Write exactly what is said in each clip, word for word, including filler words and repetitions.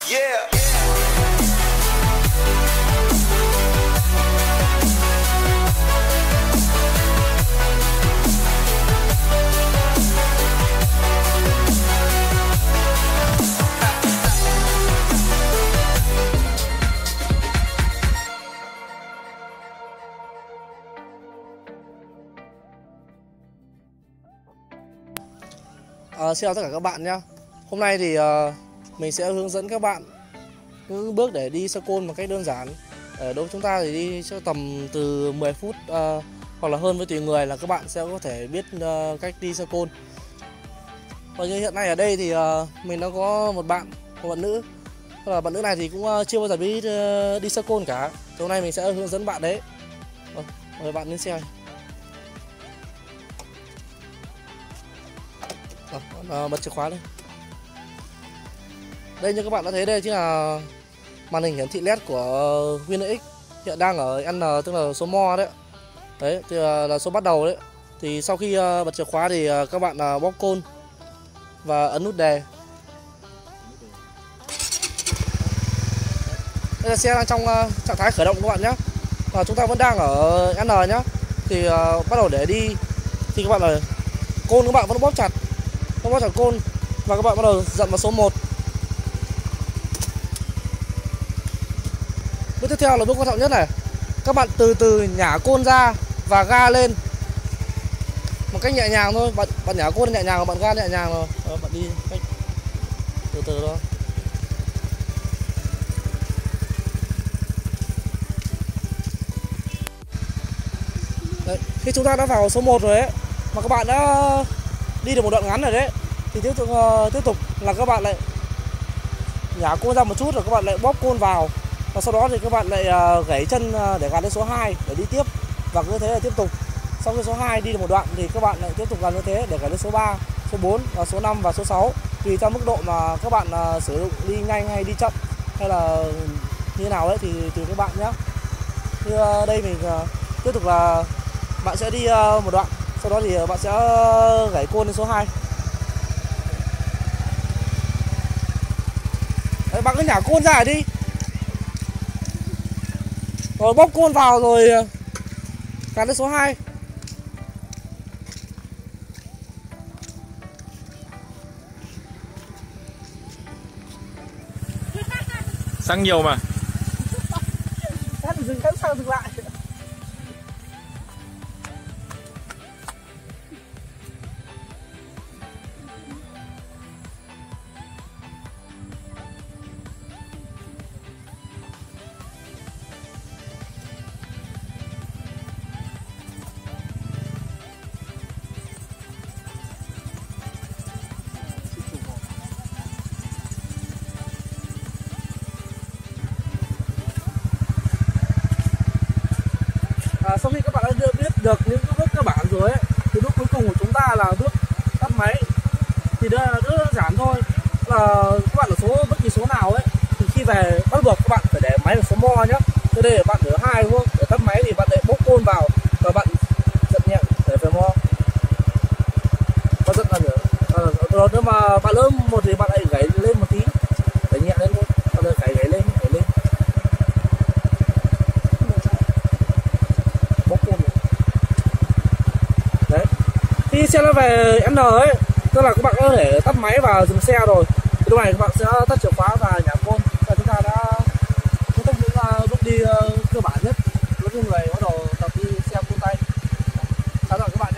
Yeah. À, xin chào tất cả các bạn nhé. Hôm nay thì uh, mình sẽ hướng dẫn các bạn những bước để đi sơ côn một cách đơn giản. Ở đối với chúng ta thì đi cho tầm từ mười phút uh, hoặc là hơn với tùy người là các bạn sẽ có thể biết uh, cách đi sơ côn. Và như hiện nay ở đây thì uh, mình đã có một bạn, một bạn nữ. Và bạn nữ này thì cũng uh, chưa bao giờ biết uh, đi sơ côn cả. Thì hôm nay mình sẽ hướng dẫn bạn đấy. Rồi, mời bạn lên xe. À, bật chìa khóa lên. Đây như các bạn đã thấy, đây chính là màn hình hiển thị led của Winner X hiện đang ở N, tức là số mo đấy. Đấy thì là số bắt đầu đấy. Thì sau khi bật chìa khóa thì các bạn bóp côn và ấn nút đề. Đây là xe đang trong trạng thái khởi động các bạn nhé. Và chúng ta vẫn đang ở N nhé. Thì bắt đầu để đi thì các bạn là côn các bạn vẫn bóp chặt. Không có chặt côn và các bạn bắt đầu dậm vào số một. Bước tiếp theo là bước quan trọng nhất này. Các bạn từ từ nhả côn ra và ga lên một cách nhẹ nhàng thôi. Bạn, bạn nhả côn nhẹ nhàng và bạn ga nhẹ nhàng rồi. Đó, bạn đi cách từ từ thôi. Đấy, khi chúng ta đã vào số một rồi ấy, mà các bạn đã đi được một đoạn ngắn rồi đấy, thì tiếp tục uh, tiếp tục là các bạn lại nhả côn ra một chút rồi các bạn lại bóp côn vào, và sau đó thì các bạn lại uh, gãy chân uh, để gắn đến số hai để đi tiếp, và cứ thế là tiếp tục. Sau khi số hai đi được một đoạn thì các bạn lại tiếp tục làm như thế để gắn đến số ba, số bốn và số năm và số sáu, tùy theo mức độ mà các bạn uh, sử dụng, đi nhanh hay đi chậm hay là như nào đấy thì tùy các bạn nhé. Như uh, đây mình uh, tiếp tục là bạn sẽ đi uh, một đoạn. Sau đó thì bạn sẽ gãy côn đến số hai. Đấy, bạn cứ nhả côn ra đi. Rồi bóp côn vào rồi gắn đến số hai. Xăng nhiều mà. Dừng cắt sang dừng lại. À, sau khi các bạn đã biết được những bước cơ bản rồi ấy, thì bước cuối cùng của chúng ta là bước tắt máy. Thì đây là rất đơn giản thôi, là các bạn ở số bất kỳ số nào ấy thì khi về bắt buộc các bạn phải để máy ở số mo nhé. Thế đây là bạn ở hai đúng không? Để tắt máy thì bạn lại bóp côn vào và bạn giật nhẹ để về mo. Và giật là nữa. À, rồi nếu mà bạn lớn một thì bạn lại gãy lên một tí, để nhẹ lên thôi. Bạn lại gãy gãy lên, gãy lên. Khi xe nó về N ấy, tức là các bạn có thể tắt máy và dừng xe rồi. Thì lúc này các bạn sẽ tắt chìa khóa và nhả côn. Và chúng ta đã kết thúc những bước đi uh, cơ bản nhất đối với người bắt đầu tập đi xe côn tay. Chào các bạn nhé.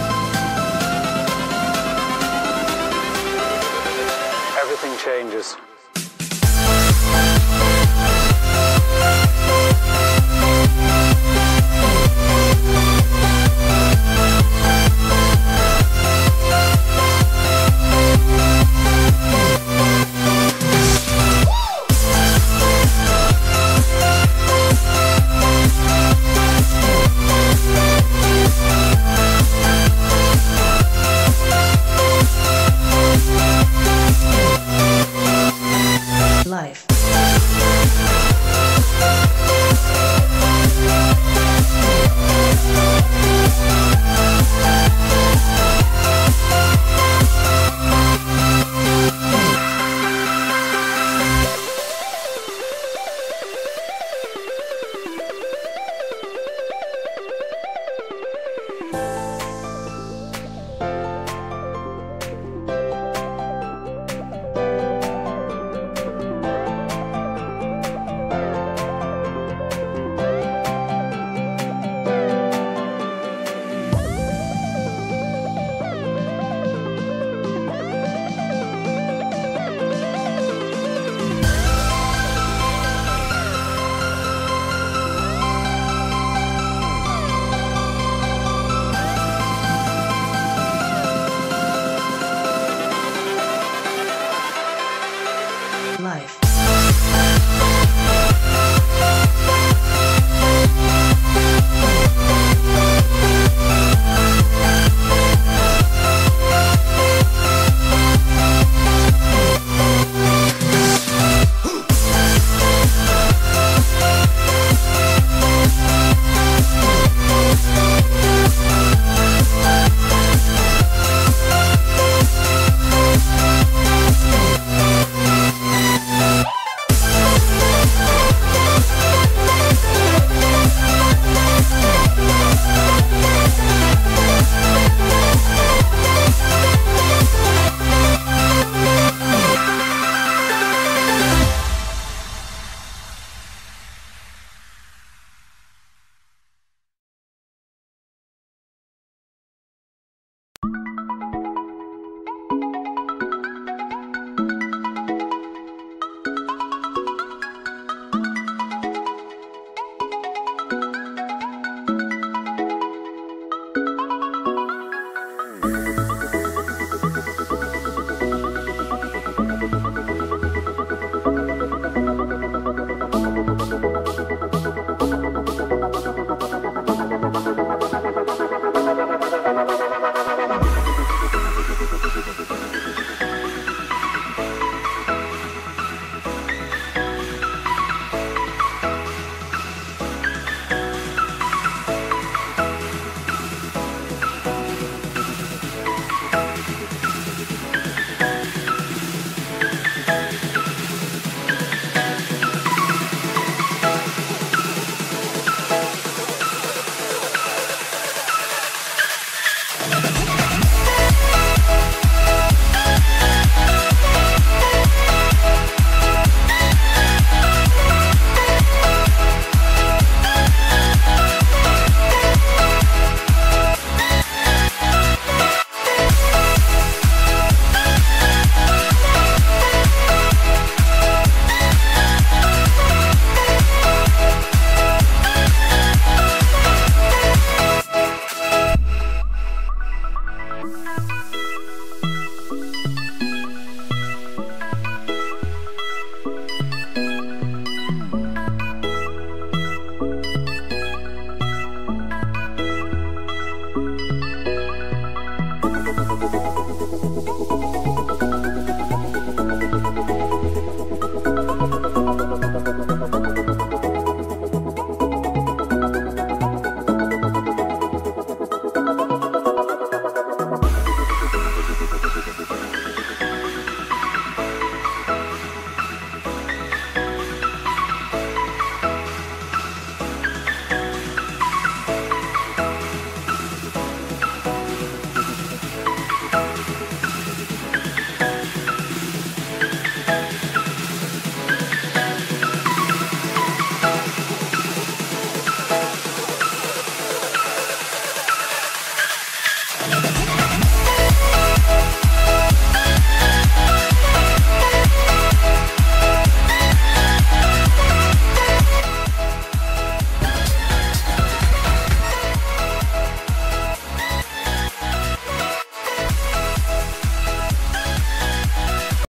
Everything changes.